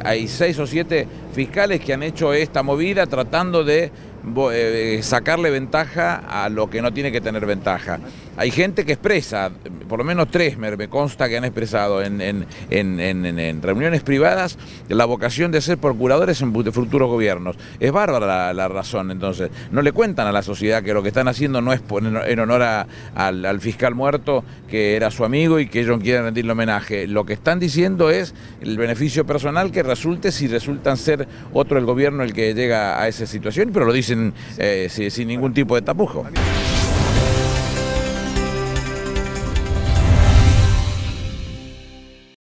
hay 6 o 7 fiscales que han hecho esta movida tratando de sacarle ventaja a lo que no tiene que tener ventaja. Hay gente que expresa, por lo menos 3 me consta que han expresado en reuniones privadas la vocación de ser procuradores en futuros gobiernos. Es bárbara la razón, entonces. No le cuentan a la sociedad que lo que están haciendo no es en honor al fiscal muerto, que era su amigo y que ellos quieren rendirle homenaje. Lo que están diciendo es el beneficio personal que resulte si resultan ser otro el gobierno el que llega a esa situación, pero lo dicen sin ningún tipo de tapujo.